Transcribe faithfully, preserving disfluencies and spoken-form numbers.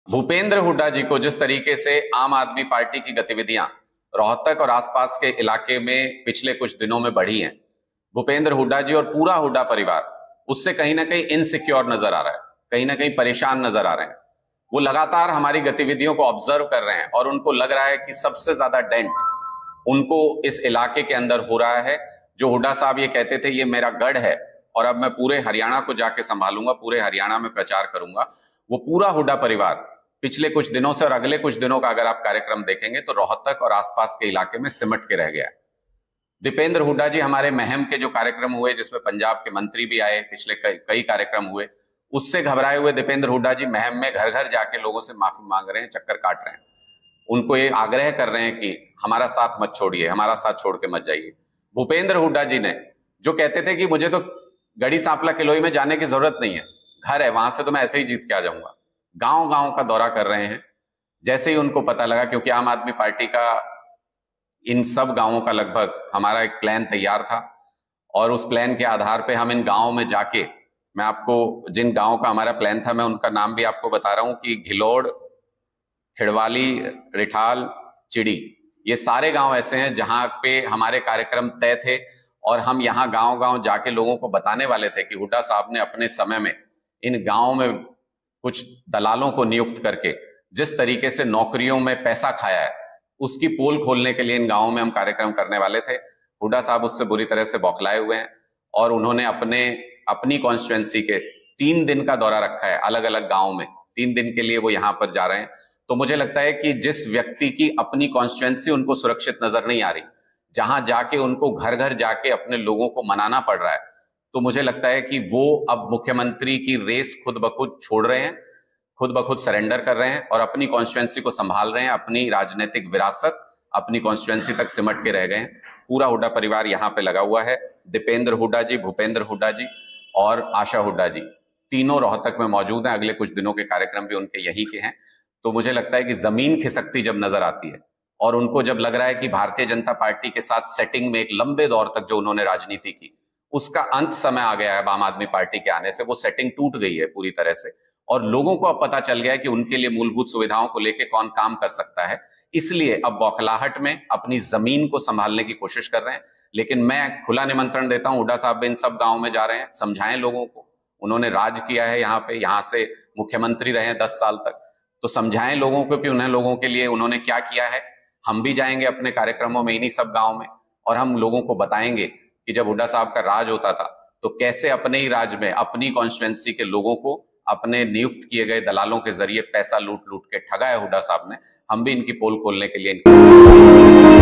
भूपेंद्र हुड्डा जी को जिस तरीके से आम आदमी पार्टी की गतिविधियां रोहतक और आसपास के इलाके में पिछले कुछ दिनों में बढ़ी हैं, भूपेंद्र हुड्डा जी और पूरा हुड्डा परिवार उससे कहीं ना कहीं इनसिक्योर नजर आ रहा है, कहीं ना कहीं परेशान नजर आ रहे हैं। वो लगातार हमारी गतिविधियों को ऑब्जर्व कर रहे हैं और उनको लग रहा है कि सबसे ज्यादा डेंट उनको इस इलाके के अंदर हो रहा है। जो हुड्डा साहब ये कहते थे ये मेरा गढ़ है और अब मैं पूरे हरियाणा को जाके संभालूंगा, पूरे हरियाणा में प्रचार करूंगा, वो पूरा हुड्डा परिवार पिछले कुछ दिनों से और अगले कुछ दिनों का अगर आप कार्यक्रम देखेंगे तो रोहतक और आसपास के इलाके में सिमट के रह गया। दीपेंद्र हुड्डा जी हमारे महम के जो कार्यक्रम हुए जिसमें पंजाब के मंत्री भी आए, पिछले कई, कई कार्यक्रम हुए, उससे घबराए हुए दीपेंद्र हुड्डा जी महम में घर घर जाके लोगों से माफी मांग रहे हैं, चक्कर काट रहे हैं, उनको ये आग्रह कर रहे हैं कि हमारा साथ मत छोड़िए, हमारा साथ छोड़ के मत जाइए। भूपेंद्र हुड्डा जी ने जो कहते थे कि मुझे तो गढ़ी सांपला किलोई में जाने की जरूरत नहीं है, घर है वहां से तो मैं ऐसे ही जीत के आ जाऊंगा, गांव गांव का दौरा कर रहे हैं। जैसे ही उनको पता लगा, क्योंकि आम आदमी पार्टी का इन सब गांवों का लगभग हमारा एक प्लान तैयार था और उस प्लान के आधार पे हम इन गांवों में जाके, मैं आपको जिन गांवों का हमारा प्लान था मैं उनका नाम भी आपको बता रहा हूं कि घिलोड़, खिड़वाली, रिठाल, चिड़ी, ये सारे गांव ऐसे हैं जहां पे हमारे कार्यक्रम तय थे और हम यहाँ गांव गांव जाके लोगों को बताने वाले थे कि हुड्डा साहब ने अपने समय में इन गांवों में कुछ दलालों को नियुक्त करके जिस तरीके से नौकरियों में पैसा खाया है, उसकी पोल खोलने के लिए इन गांवों में हम कार्यक्रम करने वाले थे। हुड्डा साहब उससे बुरी तरह से बौखलाए हुए हैं और उन्होंने अपने अपनी कॉन्स्टिट्यूएंसी के तीन दिन का दौरा रखा है, अलग अलग गांव में तीन दिन के लिए वो यहाँ पर जा रहे हैं। तो मुझे लगता है कि जिस व्यक्ति की अपनी कॉन्स्टिट्यूएंसी उनको सुरक्षित नजर नहीं आ रही, जहां जाके उनको घर घर जाके अपने लोगों को मनाना पड़ रहा है, तो मुझे लगता है कि वो अब मुख्यमंत्री की रेस खुद ब खुद छोड़ रहे हैं, खुद ब खुद सरेंडर कर रहे हैं और अपनी कॉन्स्टिट्यूएंसी को संभाल रहे हैं, अपनी राजनीतिक विरासत अपनी कॉन्स्टिट्यूएंसी तक सिमट के रह गए हैं। पूरा हुड्डा परिवार यहाँ पे लगा हुआ है, दीपेंद्र हुड्डा जी, भूपेंद्र हुड्डा जी और आशा हुड्डा जी तीनों रोहतक में मौजूद हैं। अगले कुछ दिनों के कार्यक्रम भी उनके यही के हैं। तो मुझे लगता है कि जमीन खिसकती जब नजर आती है और उनको जब लग रहा है कि भारतीय जनता पार्टी के साथ सेटिंग में एक लंबे दौर तक जो उन्होंने राजनीति की, उसका अंत समय आ गया है आम आदमी पार्टी के आने से, वो सेटिंग टूट गई है पूरी तरह से और लोगों को अब पता चल गया है कि उनके लिए मूलभूत सुविधाओं को लेकर कौन काम कर सकता है। इसलिए अब बौखलाहट में अपनी जमीन को संभालने की कोशिश कर रहे हैं। लेकिन मैं खुला निमंत्रण देता हूं, हुड्डा साहब इन सब गांव में जा रहे हैं, समझाएं लोगों को, उन्होंने राज किया है यहाँ पे, यहाँ से मुख्यमंत्री रहे दस साल तक, तो समझाएं लोगों को कि उन्हें लोगों के लिए उन्होंने क्या किया है। हम भी जाएंगे अपने कार्यक्रमों में इन्हीं सब गांव में और हम लोगों को बताएंगे कि जब हुड्डा साहब का राज होता था तो कैसे अपने ही राज में अपनी कॉन्स्टिट्यूएंसी के लोगों को अपने नियुक्त किए गए दलालों के जरिए पैसा लूट लूट के ठगा है हुड्डा साहब ने। हम भी इनकी पोल खोलने के लिए